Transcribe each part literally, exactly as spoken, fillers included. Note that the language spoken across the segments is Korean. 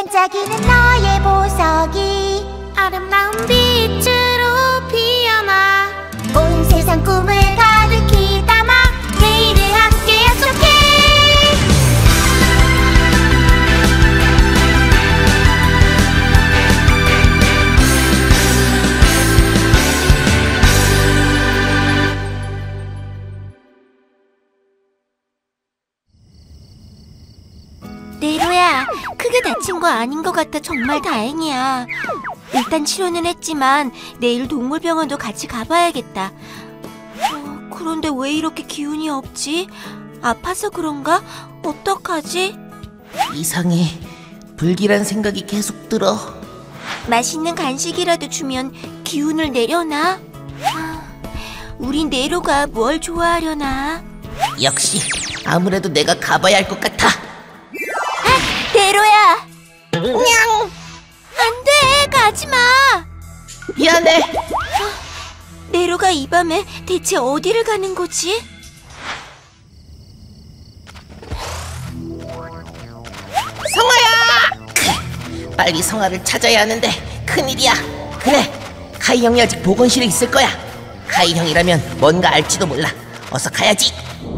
반짝이는 너의 보석이 아름다운 빛으로 피어나 온 세상 꿈을 가득히 담아 내일을 함께 약속해. 네로야, 크게 다친 거 아닌 것 같아. 정말 다행이야. 일단 치료는 했지만 내일 동물병원도 같이 가봐야겠다. 어, 그런데 왜 이렇게 기운이 없지? 아파서 그런가? 어떡하지? 이상해. 불길한 생각이 계속 들어. 맛있는 간식이라도 주면 기운을 내려나? 아, 우리 네로가 뭘 좋아하려나? 역시 아무래도 내가 가봐야 할 것 같아. 네로야! 냥! 안 돼! 가지마! 미안해. 네로가 이 밤에 대체 어디를 가는 거지? 성아야! 빨리 성아를 찾아야 하는데 큰일이야. 그래, 카이 형이 아직 보건실에 있을 거야. 카이 형이라면 뭔가 알지도 몰라. 어서 가야지.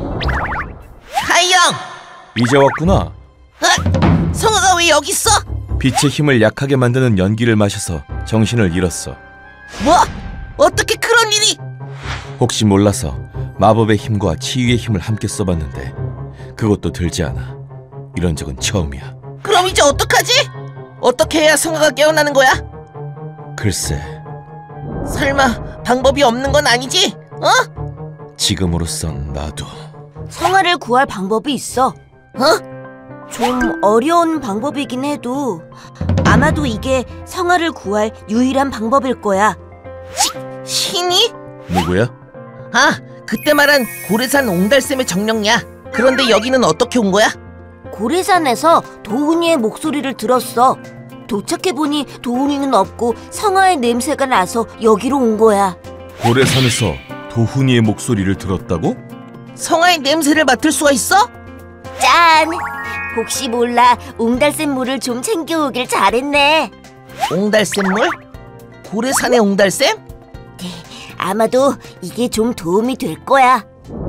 카이 형! 이제 왔구나. 어? 성아가 왜 여기 있어? 빛의 힘을 약하게 만드는 연기를 마셔서 정신을 잃었어. 뭐? 어떻게 그런 일이? 혹시 몰라서 마법의 힘과 치유의 힘을 함께 써봤는데 그것도 들지 않아. 이런 적은 처음이야. 그럼 이제 어떡하지? 어떻게 해야 성아가 깨어나는 거야? 글쎄, 설마 방법이 없는 건 아니지? 어? 지금으로선 나도. 성아를 구할 방법이 있어. 어? 좀 어려운 방법이긴 해도 아마도 이게 성아를 구할 유일한 방법일 거야. 시, 신이? 누구야? 아, 그때 말한 고래산 옹달샘의 정령이야. 그런데 여기는 어떻게 온 거야? 고래산에서 도훈이의 목소리를 들었어. 도착해보니 도훈이는 없고 성아의 냄새가 나서 여기로 온 거야. 고래산에서 도훈이의 목소리를 들었다고? 성아의 냄새를 맡을 수가 있어? 짠! 혹시 몰라 옹달샘 물을 좀 챙겨오길 잘했네. 옹달샘물? 고래산의 옹달샘? 아마도 이게 좀 도움이 될 거야.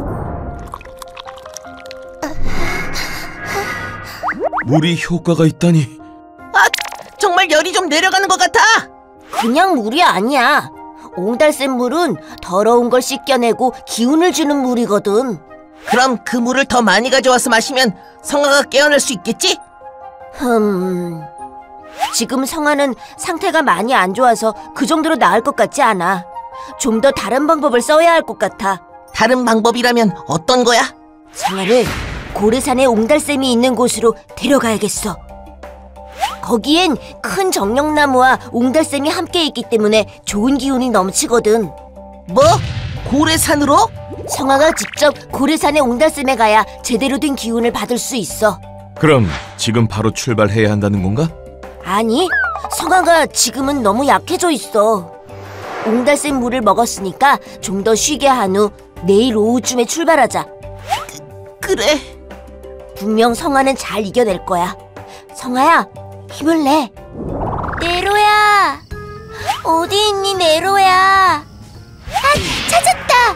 물이 효과가 있다니. 아, 정말 열이 좀 내려가는 것 같아. 그냥 물이 아니야. 옹달샘 물은 더러운 걸 씻겨내고 기운을 주는 물이거든. 그럼 그 물을 더 많이 가져와서 마시면 성아가 깨어날 수 있겠지? 흠... 지금 성아는 상태가 많이 안 좋아서 그 정도로 나을 것 같지 않아. 좀 더 다른 방법을 써야 할 것 같아. 다른 방법이라면 어떤 거야? 성아를 고래산에 옹달샘이 있는 곳으로 데려가야겠어. 거기엔 큰 정령나무와 옹달샘이 함께 있기 때문에 좋은 기운이 넘치거든. 뭐? 고래산으로? 성아가 직접 고래산의 옹달샘에 가야 제대로 된 기운을 받을 수 있어. 그럼 지금 바로 출발해야 한다는 건가? 아니, 성아가 지금은 너무 약해져 있어. 옹달샘 물을 먹었으니까 좀 더 쉬게 한 후 내일 오후쯤에 출발하자. 그래. 분명 성아는 잘 이겨낼 거야. 성아야, 힘을 내. 네로야, 어디 있니 네로야? 아, 찾았다.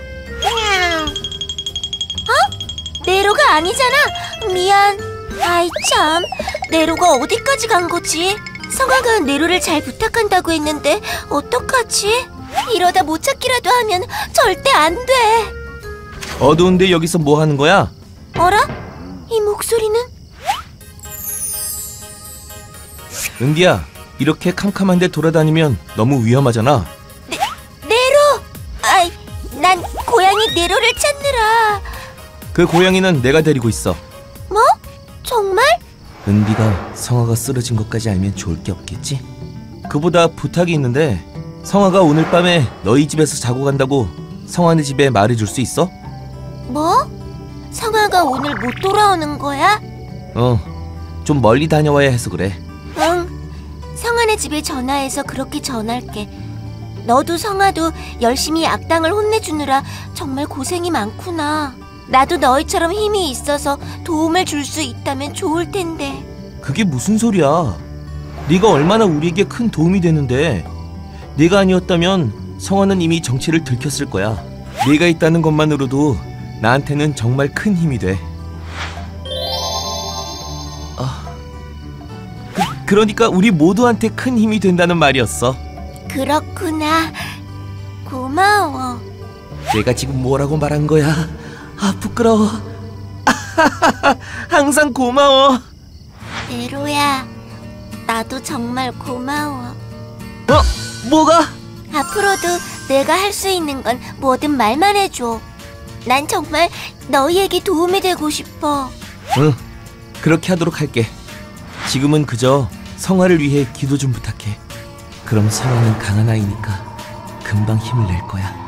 어? 네로가 아니잖아. 미안. 아이 참, 네로가 어디까지 간 거지? 성아가 네로를 잘 부탁한다고 했는데 어떡하지? 이러다 못 찾기라도 하면 절대 안 돼. 어두운데 여기서 뭐 하는 거야? 어라? 이 목소리는? 은디야, 이렇게 캄캄한데 돌아다니면 너무 위험하잖아. 네, 네로! 아이, 난 고양이 네로를 찾느라. 그 고양이는 내가 데리고 있어. 뭐? 정말? 은디가 성아가 쓰러진 것까지 알면 좋을 게 없겠지? 그보다 부탁이 있는데 성아가 오늘 밤에 너희 집에서 자고 간다고 성아네 집에 말해줄 수 있어? 뭐? 성아가 오늘 못 돌아오는 거야? 어, 좀 멀리 다녀와야 해서 그래. 응, 성아네 집에 전화해서 그렇게 전할게. 너도 성아도 열심히 악당을 혼내주느라 정말 고생이 많구나. 나도 너희처럼 힘이 있어서 도움을 줄 수 있다면 좋을 텐데. 그게 무슨 소리야? 네가 얼마나 우리에게 큰 도움이 되는데. 네가 아니었다면 성화는 이미 정체를 들켰을 거야. 네가 있다는 것만으로도 나한테는 정말 큰 힘이 돼. 아, 그, 그러니까 우리 모두한테 큰 힘이 된다는 말이었어. 그렇구나. 고마워. 내가 지금 뭐라고 말한 거야? 아, 부끄러워. 항상 고마워. 네로야, 나도 정말 고마워. 어? 뭐가? 앞으로도 내가 할 수 있는 건 뭐든 말만 해줘. 난 정말 너희에게 도움이 되고 싶어. 응, 그렇게 하도록 할게. 지금은 그저 성화를 위해 기도 좀 부탁해. 그럼 성화는 강한 아이니까 금방 힘을 낼 거야.